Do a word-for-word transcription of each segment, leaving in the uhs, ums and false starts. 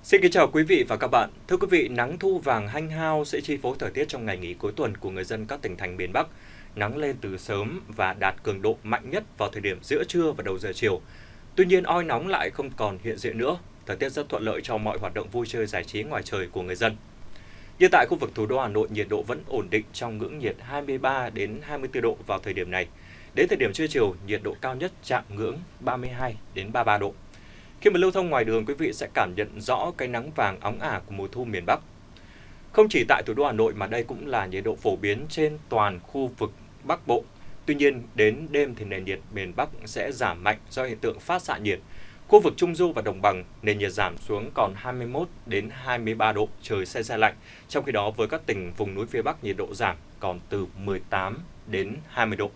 Xin kính chào quý vị và các bạn. Thưa quý vị, nắng thu vàng hanh hao sẽ chi phối thời tiết trong ngày nghỉ cuối tuần của người dân các tỉnh thành miền Bắc. Nắng lên từ sớm và đạt cường độ mạnh nhất vào thời điểm giữa trưa và đầu giờ chiều. Tuy nhiên, oi nóng lại không còn hiện diện nữa. Thời tiết rất thuận lợi cho mọi hoạt động vui chơi giải trí ngoài trời của người dân. Như tại khu vực thủ đô Hà Nội, nhiệt độ vẫn ổn định trong ngưỡng nhiệt hai mươi ba đến hai mươi tư độ vào thời điểm này. Đến thời điểm trưa chiều, nhiệt độ cao nhất chạm ngưỡng ba mươi hai đến ba mươi ba độ. Khi mà lưu thông ngoài đường, quý vị sẽ cảm nhận rõ cái nắng vàng óng ả của mùa thu miền Bắc. Không chỉ tại thủ đô Hà Nội mà đây cũng là nhiệt độ phổ biến trên toàn khu vực Bắc Bộ. Tuy nhiên, đến đêm thì nền nhiệt miền Bắc sẽ giảm mạnh do hiện tượng phát xạ nhiệt. Khu vực Trung Du và Đồng bằng, nền nhiệt giảm xuống còn hai mươi mốt đến hai mươi ba độ, trời se se lạnh. Trong khi đó, với các tỉnh vùng núi phía Bắc, nhiệt độ giảm còn từ mười tám đến hai mươi độ.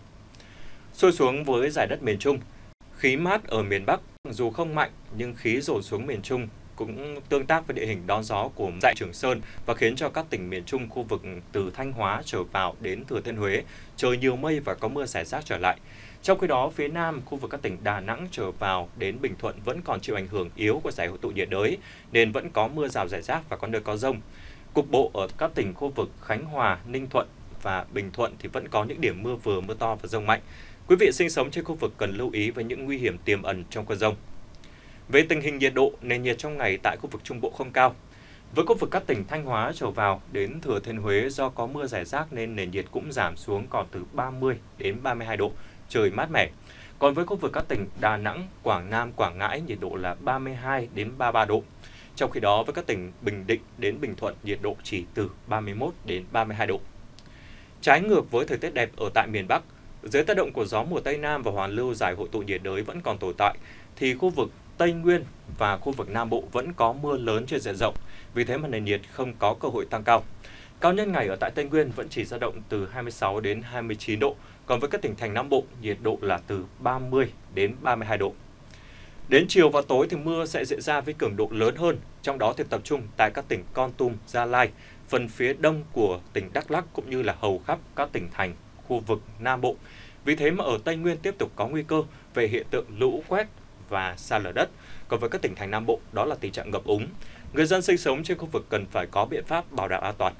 Xuôi xuống với dải đất miền Trung, khí mát ở miền Bắc dù không mạnh nhưng khí dồn xuống miền Trung cũng tương tác với địa hình đón gió của dãy Trường Sơn và khiến cho các tỉnh miền Trung khu vực từ Thanh Hóa trở vào đến Thừa Thiên Huế trời nhiều mây và có mưa rải rác trở lại. Trong khi đó, phía Nam, khu vực các tỉnh Đà Nẵng trở vào đến Bình Thuận vẫn còn chịu ảnh hưởng yếu của giải hội tụ nhiệt đới nên vẫn có mưa rào rải rác và có nơi có dông. Cục bộ ở các tỉnh khu vực Khánh Hòa, Ninh Thuận và Bình Thuận thì vẫn có những điểm mưa vừa, mưa to và dông mạnh. Quý vị sinh sống trên khu vực cần lưu ý với những nguy hiểm tiềm ẩn trong cơn dông. Về tình hình nhiệt độ, nền nhiệt trong ngày tại khu vực Trung Bộ không cao. Với khu vực các tỉnh Thanh Hóa trở vào đến Thừa Thiên Huế do có mưa rải rác nên nền nhiệt cũng giảm xuống còn từ ba mươi đến ba mươi hai độ, trời mát mẻ. Còn với khu vực các tỉnh Đà Nẵng, Quảng Nam, Quảng Ngãi nhiệt độ là ba mươi hai đến ba mươi ba độ. Trong khi đó với các tỉnh Bình Định đến Bình Thuận nhiệt độ chỉ từ ba mươi mốt đến ba mươi hai độ. Trái ngược với thời tiết đẹp ở tại miền Bắc, dưới tác động của gió mùa Tây Nam và hoàn lưu giải hội tụ nhiệt đới vẫn còn tồn tại, thì khu vực Tây Nguyên và khu vực Nam Bộ vẫn có mưa lớn trên diện rộng, vì thế mà nền nhiệt không có cơ hội tăng cao. Cao nhất ngày ở tại Tây Nguyên vẫn chỉ dao động từ hai mươi sáu đến hai mươi chín độ, còn với các tỉnh thành Nam Bộ, nhiệt độ là từ ba mươi đến ba mươi hai độ. Đến chiều và tối thì mưa sẽ diễn ra với cường độ lớn hơn, trong đó thì tập trung tại các tỉnh Kon Tum, Gia Lai, phần phía đông của tỉnh Đắk Lắk cũng như là hầu khắp các tỉnh thành khu vực Nam Bộ. Vì thế mà ở Tây Nguyên tiếp tục có nguy cơ về hiện tượng lũ quét và sa lở đất. Còn với các tỉnh thành Nam Bộ, đó là tình trạng ngập úng. Người dân sinh sống trên khu vực cần phải có biện pháp bảo đảm an toàn.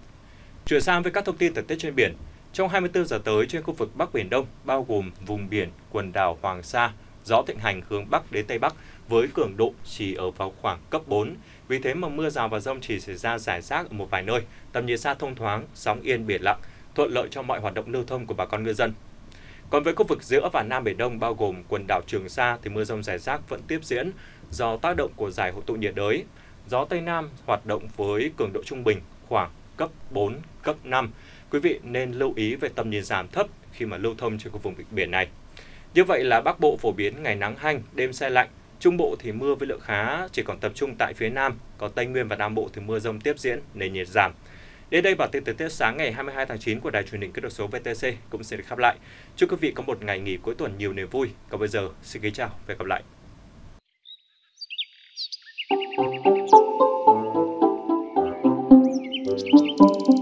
Chuyển sang với các thông tin thời tiết trên biển. Trong hai mươi tư giờ tới trên khu vực Bắc Biển Đông, bao gồm vùng biển quần đảo Hoàng Sa, gió thịnh hành hướng Bắc đến Tây Bắc với cường độ chỉ ở vào khoảng cấp bốn. Vì thế mà mưa rào và dông chỉ xảy ra rải rác ở một vài nơi, tầm nhìn xa thông thoáng, sóng yên biển lặng, thuận lợi cho mọi hoạt động lưu thông của bà con ngư dân. Còn với khu vực giữa và Nam Biển Đông bao gồm quần đảo Trường Sa thì mưa rông rải rác vẫn tiếp diễn do tác động của giải hội tụ nhiệt đới. Gió Tây Nam hoạt động với cường độ trung bình khoảng cấp bốn, cấp năm. Quý vị nên lưu ý về tầm nhìn giảm thấp khi mà lưu thông trên khu vực biển này. Như vậy là Bắc Bộ phổ biến ngày nắng hanh, đêm se lạnh. Trung Bộ thì mưa với lượng khá chỉ còn tập trung tại phía Nam, còn Tây Nguyên và Nam Bộ thì mưa rông tiếp diễn, nền nhiệt giảm. Đến đây bản tin thời tiết sáng ngày hai mươi hai tháng chín của Đài Truyền hình Kỹ thuật số vê tê xê cũng sẽ được khép lại. Chúc quý vị có một ngày nghỉ cuối tuần nhiều niềm vui. Còn bây giờ, xin kính chào và hẹn gặp lại.